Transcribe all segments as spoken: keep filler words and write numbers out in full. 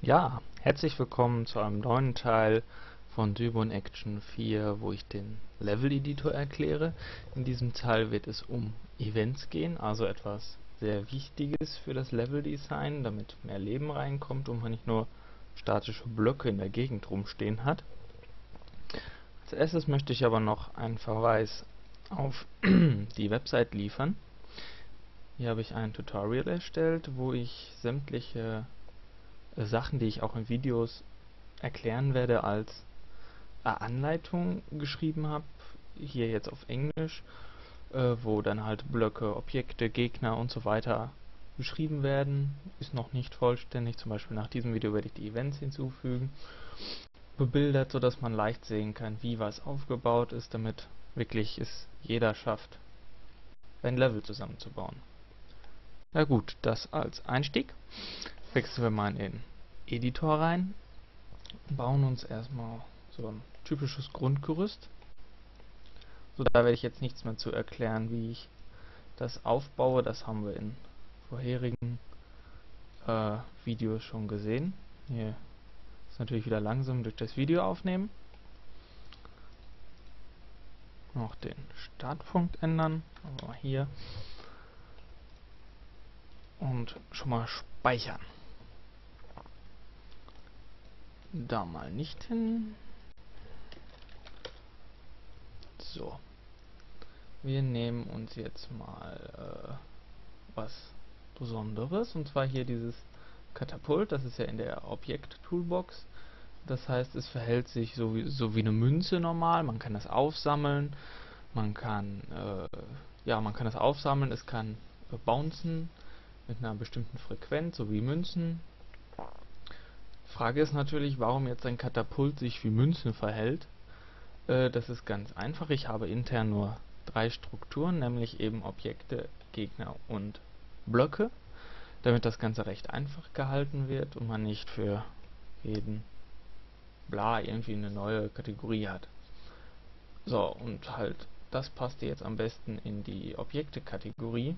Ja, herzlich willkommen zu einem neuen Teil von Dybun Action vier, wo ich den Level Editor erkläre. In diesem Teil wird es um Events gehen, also etwas sehr Wichtiges für das Level Design, damit mehr Leben reinkommt und man nicht nur statische Blöcke in der Gegend rumstehen hat. Als erstes möchte ich aber noch einen Verweis auf die Website liefern. Hier habe ich ein Tutorial erstellt, wo ich sämtliche Sachen, die ich auch in Videos erklären werde, als äh, Anleitung geschrieben habe, hier jetzt auf Englisch, äh, wo dann halt Blöcke, Objekte, Gegner und so weiter beschrieben werden. Ist noch nicht vollständig, zum Beispiel nach diesem Video werde ich die Events hinzufügen. Bebildert, sodass man leicht sehen kann, wie was aufgebaut ist, damit wirklich es jeder schafft, ein Level zusammenzubauen. Na gut, das als Einstieg. Wechseln wir mal in den Editor rein. Bauen uns erstmal so ein typisches Grundgerüst. So, da werde ich jetzt nichts mehr zu erklären, wie ich das aufbaue. Das haben wir in vorherigen äh, Videos schon gesehen. Hier ist natürlich wieder langsam durch das Video aufnehmen. Noch den Startpunkt ändern. Aber hier. Und schon mal speichern. Da mal nicht hin. So. Wir nehmen uns jetzt mal äh, was Besonderes, und zwar hier dieses Katapult. Das ist ja in der Objekt-Toolbox. Das heißt, es verhält sich so wie, so wie eine Münze normal. Man kann das aufsammeln, man kann äh, ja, man kann das aufsammeln, es kann äh, bouncen mit einer bestimmten Frequenz, so wie Münzen. Frage ist natürlich, warum jetzt ein Katapult sich wie Münzen verhält. Äh, das ist ganz einfach. Ich habe intern nur drei Strukturen, nämlich eben Objekte, Gegner und Blöcke, damit das Ganze recht einfach gehalten wird und man nicht für jeden bla irgendwie eine neue Kategorie hat. So, und halt, das passt jetzt am besten in die Objekte-Kategorie.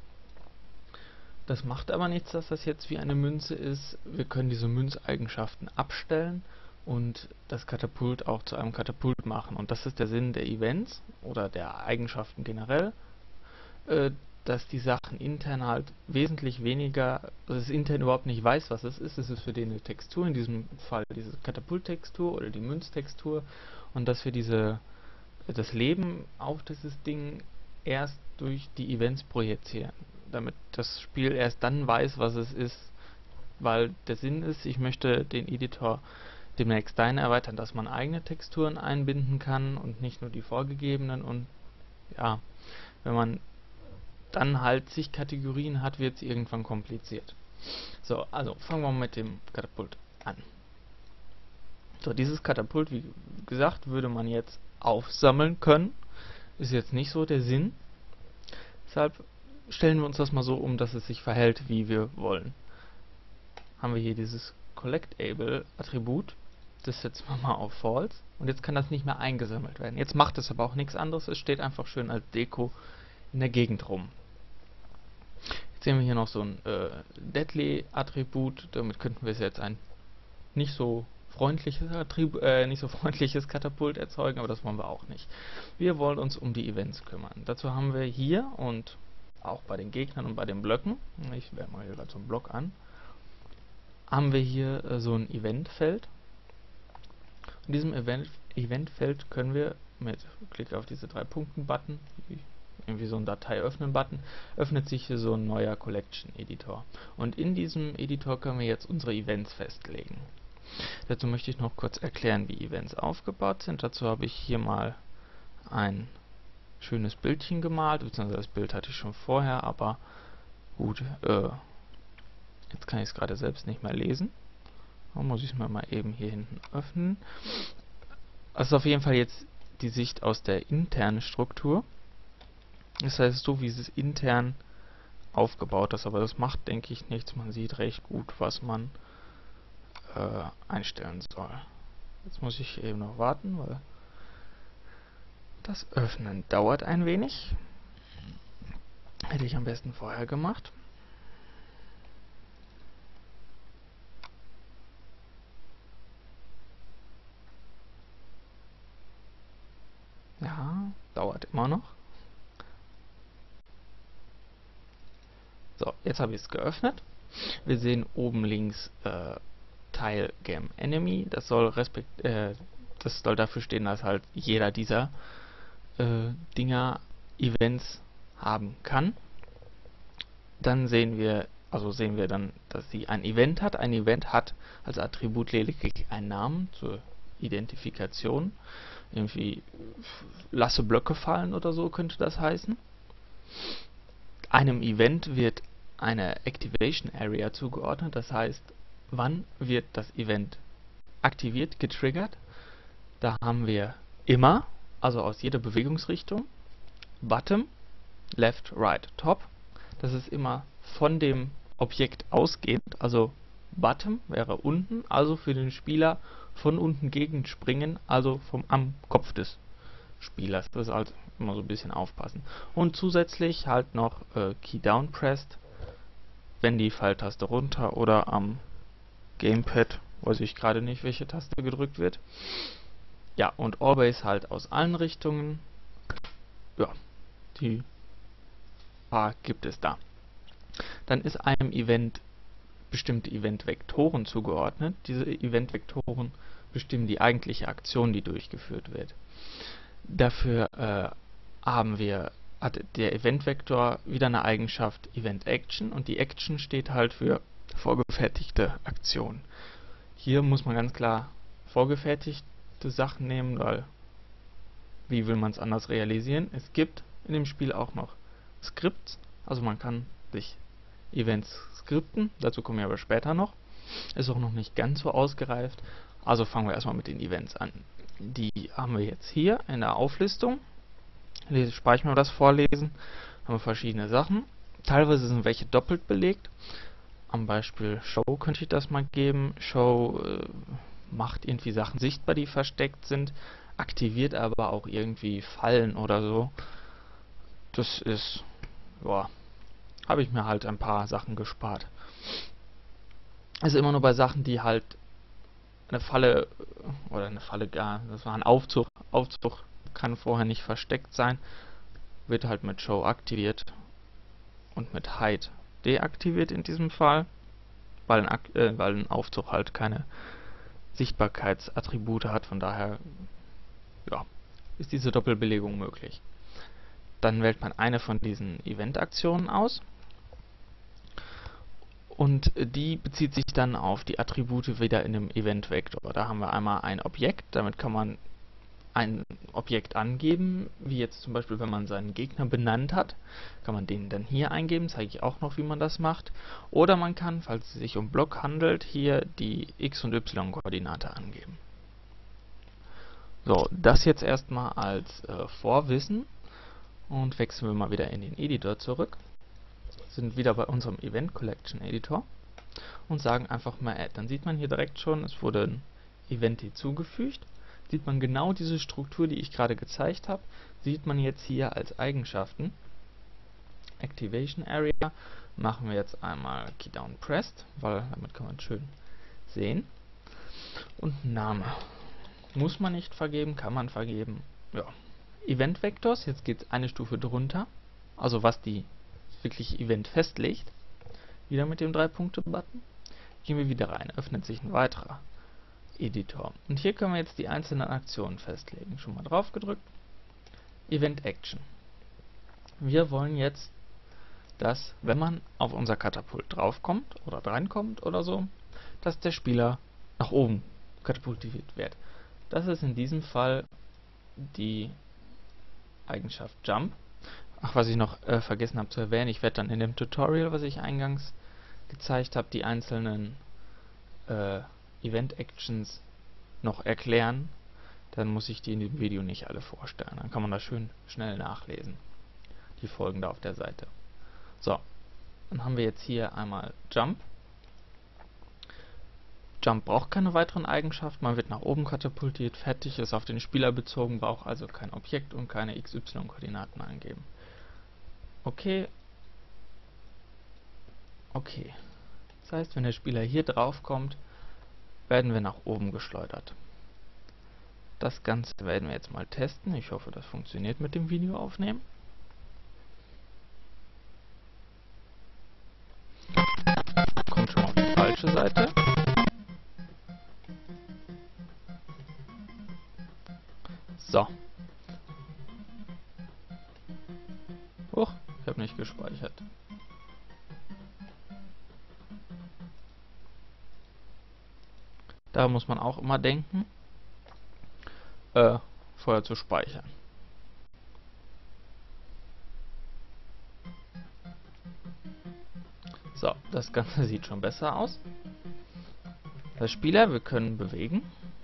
Das macht aber nichts, dass das jetzt wie eine Münze ist. Wir können diese Münzeigenschaften abstellen und das Katapult auch zu einem Katapult machen. Und das ist der Sinn der Events oder der Eigenschaften generell, äh, dass die Sachen intern halt wesentlich weniger, dass es intern überhaupt nicht weiß, was es ist. Es ist für den eine Textur, in diesem Fall diese Katapulttextur oder die Münztextur, und dass wir diese, das Leben auf dieses Ding erst durch die Events projizieren, damit das Spiel erst dann weiß, was es ist, weil der Sinn ist, ich möchte den Editor demnächst dahin erweitern, dass man eigene Texturen einbinden kann und nicht nur die vorgegebenen, und ja, wenn man dann halt zig Kategorien hat, wird es irgendwann kompliziert. So, also fangen wir mit dem Katapult an. So, dieses Katapult, wie gesagt, würde man jetzt aufsammeln können. Ist jetzt nicht so der Sinn. Deshalb stellen wir uns das mal so um, dass es sich verhält, wie wir wollen. Haben wir hier dieses Collectable-Attribut. Das setzen wir mal auf False. Und jetzt kann das nicht mehr eingesammelt werden. Jetzt macht es aber auch nichts anderes. Es steht einfach schön als Deko in der Gegend rum. Jetzt sehen wir hier noch so ein äh, Deadly-Attribut. Damit könnten wir jetzt ein nicht so freundliches Attribut, äh, nicht so freundliches Katapult erzeugen, aber das wollen wir auch nicht. Wir wollen uns um die Events kümmern. Dazu haben wir hier und auch bei den Gegnern und bei den Blöcken, ich werde mal hier gerade so einen Block an, haben wir hier äh, so ein Eventfeld. In diesem Event Eventfeld können wir mit Klick auf diese drei Punkten-Button, irgendwie so ein Datei-Öffnen-Button, öffnet sich hier so ein neuer Collection-Editor. Und in diesem Editor können wir jetzt unsere Events festlegen. Dazu möchte ich noch kurz erklären, wie Events aufgebaut sind. Dazu habe ich hier mal ein schönes Bildchen gemalt, beziehungsweise das Bild hatte ich schon vorher, aber gut, äh, jetzt kann ich es gerade selbst nicht mehr lesen. Dann muss ich es mir mal eben hier hinten öffnen. Das ist auf jeden Fall jetzt die Sicht aus der internen Struktur. Das heißt, so wie es intern aufgebaut ist, aber das macht, denke ich, nichts. Man sieht recht gut, was man äh, einstellen soll. Jetzt muss ich eben noch warten, weil das Öffnen dauert ein wenig. Hätte ich am besten vorher gemacht. dauert immer noch. So, jetzt habe ich es geöffnet. Wir sehen oben links äh, Tile Game Enemy. Das soll respekt, äh, das soll dafür stehen, dass halt jeder dieser äh, Dinger Events haben kann. Dann sehen wir, also sehen wir dann, dass sie ein Event hat. Ein Event hat als Attribut lediglich einen Namen zur Identifikation. Irgendwie lasse Blöcke fallen oder so könnte das heißen. Einem Event wird eine Activation Area zugeordnet, das heißt, wann wird das Event aktiviert, getriggert. Da haben wir immer, also aus jeder Bewegungsrichtung, Bottom, Left, Right, Top. Das ist immer von dem Objekt ausgehend, also Bottom wäre unten, also für den Spieler von unten gegen springen, also vom am Kopf des Spielers. Das ist halt immer so ein bisschen aufpassen. Und zusätzlich halt noch äh, Key Down Pressed, wenn die Pfeiltaste runter oder am Gamepad, weiß ich gerade nicht, welche Taste gedrückt wird. Ja, und Always halt aus allen Richtungen. Ja, die paar gibt es da. Dann ist einem Event bestimmte Event-Vektoren zugeordnet. Diese Event-Vektoren bestimmen die eigentliche Aktion, die durchgeführt wird. Dafür äh, haben wir, hat der Event-Vektor wieder eine Eigenschaft Event-Action und die Action steht halt für vorgefertigte Aktion. Hier muss man ganz klar vorgefertigte Sachen nehmen, weil wie will man es anders realisieren? Es gibt in dem Spiel auch noch Skripts, also man kann sich Events skripten, dazu kommen wir aber später noch. Ist auch noch nicht ganz so ausgereift, also fangen wir erstmal mit den Events an. Die haben wir jetzt hier in der Auflistung. Lese, spare ich mir das Vorlesen. Haben wir verschiedene Sachen. Teilweise sind welche doppelt belegt. Am Beispiel Show könnte ich das mal geben. Show äh, macht irgendwie Sachen sichtbar, die versteckt sind, aktiviert aber auch irgendwie Fallen oder so. Das ist, ja, habe ich mir halt ein paar Sachen gespart. Also immer nur bei Sachen, die halt eine Falle, oder eine Falle, ja, das war ein Aufzug. Aufzug kann vorher nicht versteckt sein, wird halt mit Show aktiviert und mit Hide deaktiviert in diesem Fall, weil ein, äh, weil ein Aufzug halt keine Sichtbarkeitsattribute hat, von daher ja, ist diese Doppelbelegung möglich. Dann wählt man eine von diesen Event-Aktionen aus und die bezieht sich dann auf die Attribute wieder in dem Event-Vektor. Da haben wir einmal ein Objekt, damit kann man ein Objekt angeben, wie jetzt zum Beispiel, wenn man seinen Gegner benannt hat, kann man den dann hier eingeben, zeige ich auch noch, wie man das macht. Oder man kann, falls es sich um Block handelt, hier die X- und Y-Koordinate angeben. So, das jetzt erstmal als äh, Vorwissen und wechseln wir mal wieder in den Editor zurück. Sind wieder bei unserem Event Collection Editor und sagen einfach mal Add. Dann sieht man hier direkt schon, es wurde ein Event hinzugefügt. Sieht man genau diese Struktur, die ich gerade gezeigt habe, sieht man jetzt hier als Eigenschaften. Activation Area machen wir jetzt einmal Key Down Pressed, weil damit kann man schön sehen. Und Name muss man nicht vergeben, kann man vergeben. Ja. Event Vectors, jetzt geht es eine Stufe drunter, also was die wirklich Event festlegt. Wieder mit dem drei Punkte Button. Gehen wir wieder rein, öffnet sich ein weiterer Editor. Und hier können wir jetzt die einzelnen Aktionen festlegen. Schon mal drauf gedrückt. Event Action. Wir wollen jetzt, dass, wenn man auf unser Katapult draufkommt oder reinkommt oder so, dass der Spieler nach oben katapultiert wird. Das ist in diesem Fall die Eigenschaft Jump. Ach, was ich noch äh, vergessen habe zu erwähnen, ich werde dann in dem Tutorial, was ich eingangs gezeigt habe, die einzelnen äh, Event-Actions noch erklären. Dann muss ich die in dem Video nicht alle vorstellen. Dann kann man das schön schnell nachlesen. Die folgen da auf der Seite. So, dann haben wir jetzt hier einmal Jump. Jump braucht keine weiteren Eigenschaften, man wird nach oben katapultiert, fertig, ist auf den Spieler bezogen, braucht also kein Objekt und keine X Y-Koordinaten angeben. Okay. Okay. Das heißt, wenn der Spieler hier drauf kommt, werden wir nach oben geschleudert. Das Ganze werden wir jetzt mal testen. Ich hoffe, das funktioniert mit dem Video aufnehmen. Kommt schon mal auf die falsche Seite. So. Huch, ich habe nicht gespeichert. Da muss man auch immer denken, äh, vorher zu speichern. So, das Ganze sieht schon besser aus. Als Spieler, wir können bewegen,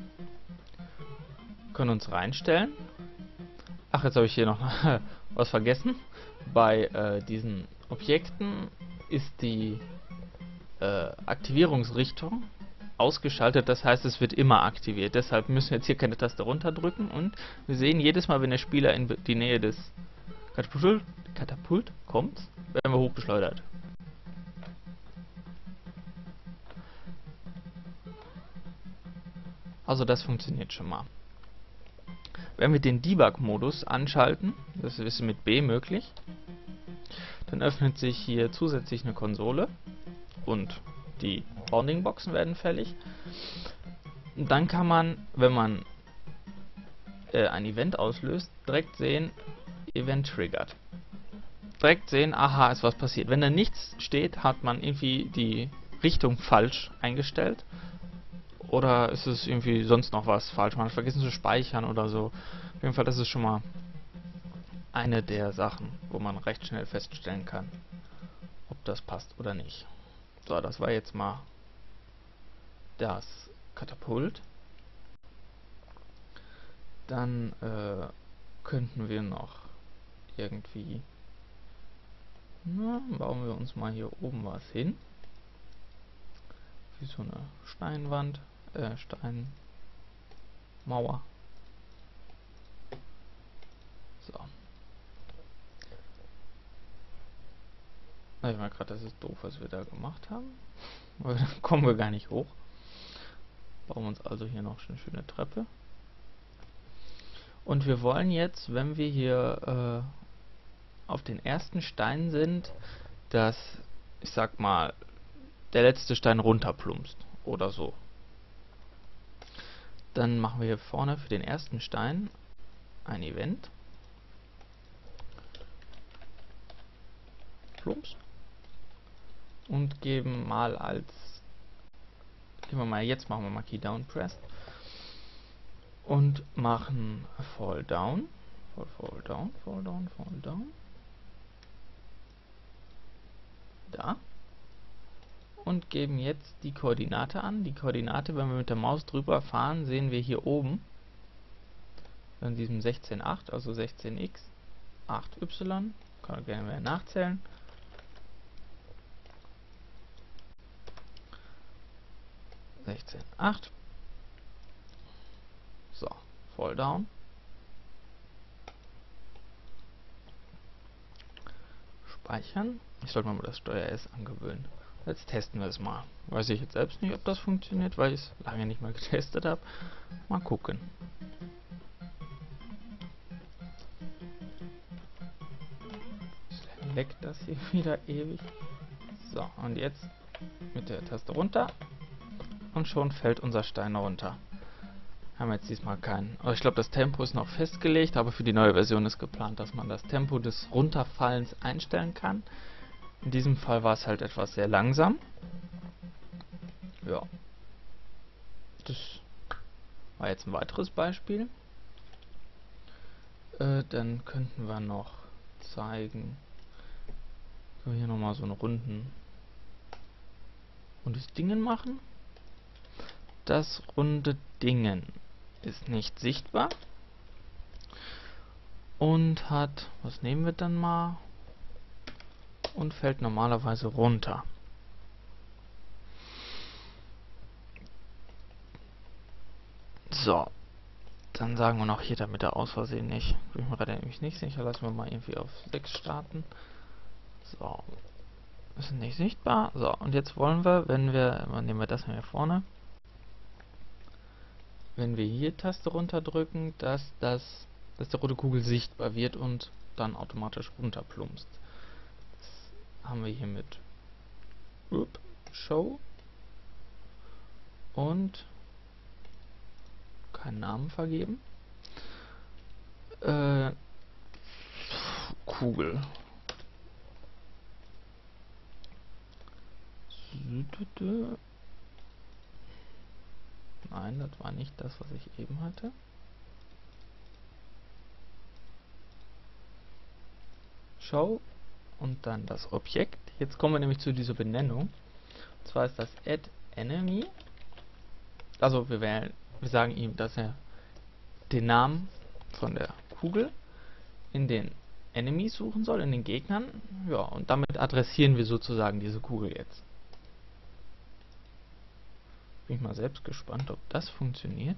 können uns reinstellen. Ach, jetzt habe ich hier noch was vergessen. Bei äh, diesen Objekten ist die äh, Aktivierungsrichtung ausgeschaltet, das heißt, es wird immer aktiviert. Deshalb müssen wir jetzt hier keine Taste runterdrücken und wir sehen jedes Mal, wenn der Spieler in die Nähe des Katapult, Katapult kommt, werden wir hochgeschleudert. Also das funktioniert schon mal. Wenn wir den Debug-Modus anschalten, das ist mit B möglich, dann öffnet sich hier zusätzlich eine Konsole und die Bounding-Boxen werden fällig. Und dann kann man, wenn man äh, ein Event auslöst, direkt sehen, Event triggert. Direkt sehen, aha, ist was passiert. Wenn da nichts steht, hat man irgendwie die Richtung falsch eingestellt. Oder ist es irgendwie sonst noch was falsch? Man hat vergessen zu speichern oder so. Auf jeden Fall, das ist schon mal eine der Sachen, wo man recht schnell feststellen kann, ob das passt oder nicht. So, das war jetzt mal das Katapult. Dann äh, könnten wir noch irgendwie, na, bauen wir uns mal hier oben was hin. Wie so eine Steinwand, äh, Steinmauer. So. Na, ich meine gerade, das ist doof, was wir da gemacht haben. Weil dann kommen wir gar nicht hoch. Bauen wir uns also hier noch eine schöne Treppe. Und wir wollen jetzt, wenn wir hier äh, auf den ersten Stein sind, dass, ich sag mal, der letzte Stein runterplumpst oder so. Dann machen wir hier vorne für den ersten Stein ein Event. Plumps. Und geben mal als, geben wir mal, jetzt machen wir mal Key Down Press. Und machen Fall Down. Fall, Fall Down, Fall Down, Fall Down. Da. Und geben jetzt die Koordinate an. Die Koordinate, wenn wir mit der Maus drüber fahren, sehen wir hier oben in diesem sechzehn Komma acht, also sechzehn x, acht y. Kann man gerne mehr nachzählen. sechzehn Komma acht. So, Fall Down. Speichern. Ich sollte mal das Steuer S angewöhnen. Jetzt testen wir es mal. Weiß ich jetzt selbst nicht, ob das funktioniert, weil ich es lange nicht mehr getestet habe. Mal gucken. Leckt das hier wieder ewig. So, und jetzt mit der Taste runter. Und schon fällt unser Stein runter. Haben wir jetzt diesmal keinen. Aber ich glaube, das Tempo ist noch festgelegt, aber für die neue Version ist geplant, dass man das Tempo des Runterfallens einstellen kann. In diesem Fall war es halt etwas sehr langsam. Ja. Das war jetzt ein weiteres Beispiel. Äh, dann könnten wir noch zeigen, so hier nochmal so einen runden rundes Dingen machen. Das runde Dingen ist nicht sichtbar und hat, was nehmen wir dann mal, und fällt normalerweise runter. So, dann sagen wir noch hier, damit er aus Versehen nicht, bin ich mir gerade nämlich nicht sicher, lassen wir mal irgendwie auf sechs starten. So, ist nicht sichtbar. So, und jetzt wollen wir, wenn wir, nehmen wir das mal hier vorne, wenn wir hier Taste runterdrücken, dass, das, dass der rote Kugel sichtbar wird und dann automatisch runterplumpst. Das haben wir hier mit Up, Show und keinen Namen vergeben. Äh, Kugel. Nein, das war nicht das, was ich eben hatte. Show und dann das Objekt. Jetzt kommen wir nämlich zu dieser Benennung. Und zwar ist das Add Enemy. Also wir wählen, wir sagen ihm, dass er den Namen von der Kugel in den Enemies suchen soll, in den Gegnern. Ja, und damit adressieren wir sozusagen diese Kugel jetzt. Bin ich mal selbst gespannt, ob das funktioniert.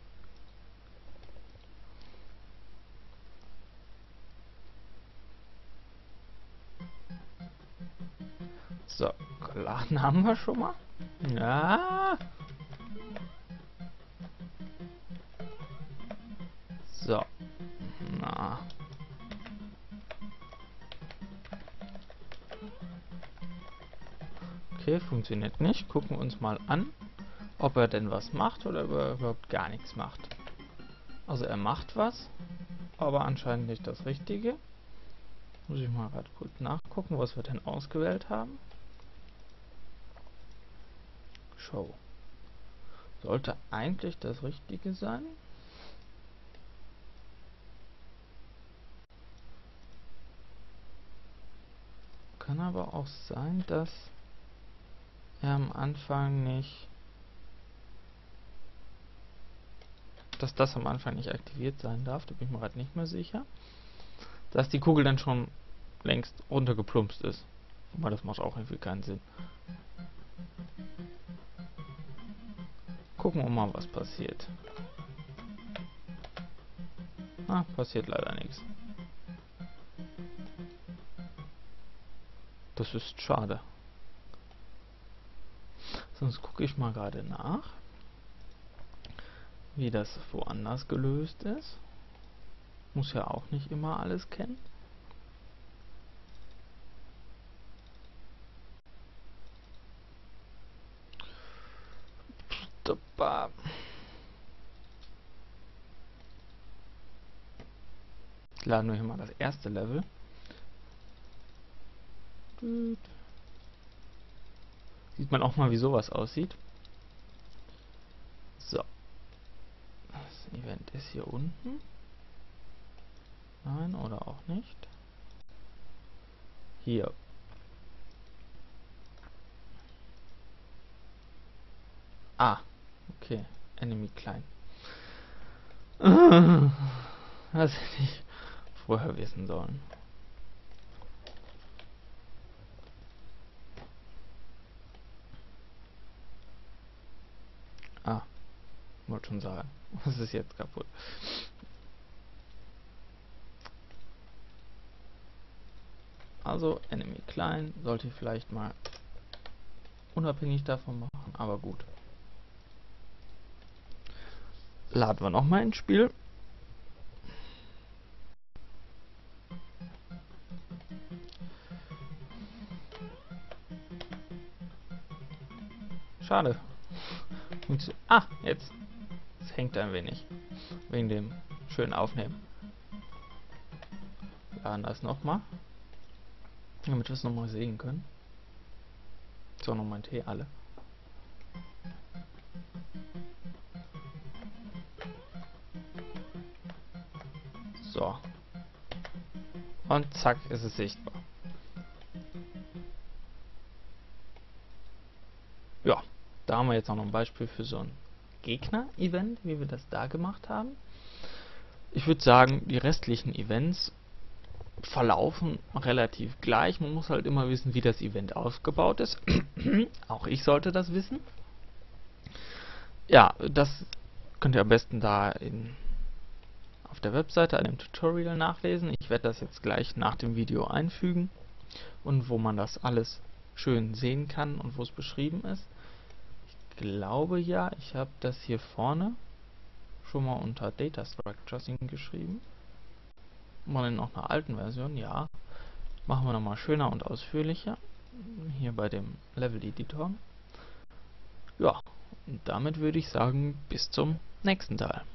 So, geladen haben wir schon mal. Ja. So. Na. Okay, funktioniert nicht. Gucken wir uns mal an, ob er denn was macht oder ob er überhaupt gar nichts macht. Also er macht was, aber anscheinend nicht das Richtige. Muss ich mal gerade kurz nachgucken, was wir denn ausgewählt haben. Show. Sollte eigentlich das Richtige sein. Kann aber auch sein, dass er am Anfang nicht... dass das am Anfang nicht aktiviert sein darf. Da bin ich mir gerade nicht mehr sicher. Dass die Kugel dann schon längst runtergeplumpst ist. Aber das macht auch irgendwie keinen Sinn. Gucken wir mal, was passiert. Ah, passiert leider nichts. Das ist schade. Sonst gucke ich mal gerade nach, wie das woanders gelöst ist. Muss ja auch nicht immer alles kennen. Laden wir hier mal das erste Level. Sieht man auch mal, wie sowas aussieht. So. Das Event ist hier unten. Nein, oder auch nicht. Hier. Ah, okay. Enemy klein. Das hätte ich vorher wissen sollen. Ah, wollte schon sagen. Was ist jetzt kaputt? Also, Enemy klein sollte ich vielleicht mal unabhängig davon machen, aber gut. Laden wir nochmal ins Spiel. Schade. Und, ah, jetzt. Es hängt ein wenig. Wegen dem schönen Aufnehmen. Laden das nochmal. Damit wir es nochmal sehen können. So, noch mein Tee alle. So. Und zack, ist es sichtbar. Ja, da haben wir jetzt auch noch ein Beispiel für so ein Gegner-Event, wie wir das da gemacht haben. Ich würde sagen, die restlichen Events verlaufen relativ gleich. Man muss halt immer wissen, wie das Event aufgebaut ist. Auch ich sollte das wissen. Ja, das könnt ihr am besten da in, auf der Webseite an dem Tutorial nachlesen. Ich werde das jetzt gleich nach dem Video einfügen und wo man das alles schön sehen kann und wo es beschrieben ist. Ich glaube ja, ich habe das hier vorne schon mal unter Data Structures hingeschrieben. Mal in noch einer alten Version, ja. Machen wir nochmal schöner und ausführlicher. Hier bei dem Level Editor. Ja, und damit würde ich sagen, bis zum nächsten Teil.